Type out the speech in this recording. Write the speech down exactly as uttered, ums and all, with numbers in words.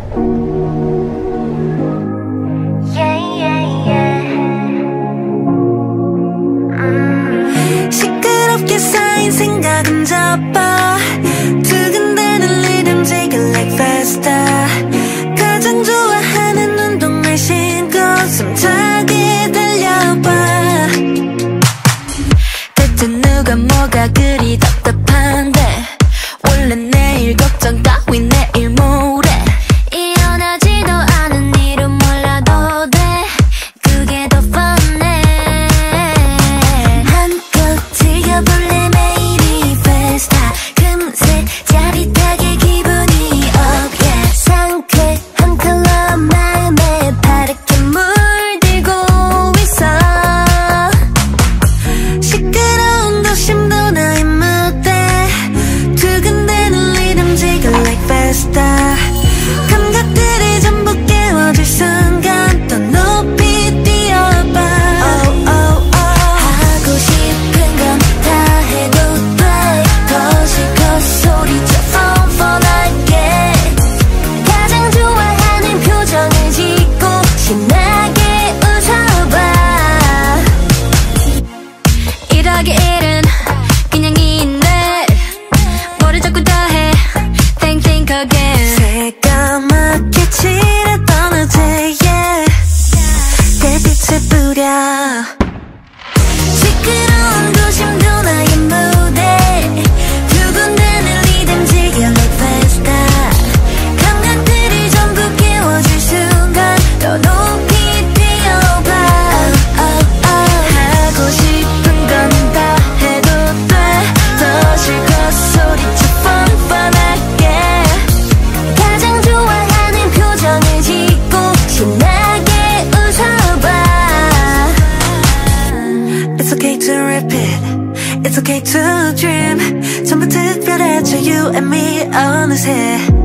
시끄럽게 쌓인 생각은 접어 두근대는 리듬 take it like faster 가장 좋아하는 운동을 신고 숨차게 달려봐 대체 누가 뭐가 그리 답답한데 원래 내일 걱정 따윈 내일 모레 일어나지도 않은 일은 몰라도 돼 그게 더 fun해 한껏 즐겨볼래 매일이 festa 금세 짜릿하게 기분이 up yeah 상쾌한 컬러 마음에 파랗게 물들고 있어 시끄러운 도심도 나의 무대 두근대는 리듬 take it like faster 감각들이 전부 깨워질 순간 더 높이 뛰어봐 oh, oh, oh. 하고 싶은 건 다 해도 돼 더 실컷 소리쳐 뻔뻔하게 가장 좋아하는 표정을 짓고 신나게 웃어봐 일하기 일은 그냥 있네 뭐를 자꾸 다해 think think again 새까맣게 칠했던 어제의 달빛을 뿌려 시끄러운 도심도 나의 무대 두근대는 리듬 즐겨 like faster 감각들이 전부 깨워질 순간 더 높이 뛰어봐 oh, oh, oh. 하고 싶은 건 다 해도 돼 더 실컷 소리쳐 뻔뻔하게 가장 좋아하는 표정을 짓고 신나게 웃어봐 It's okay to repeat It's okay to dream 전부 특별해져 you and me 어느새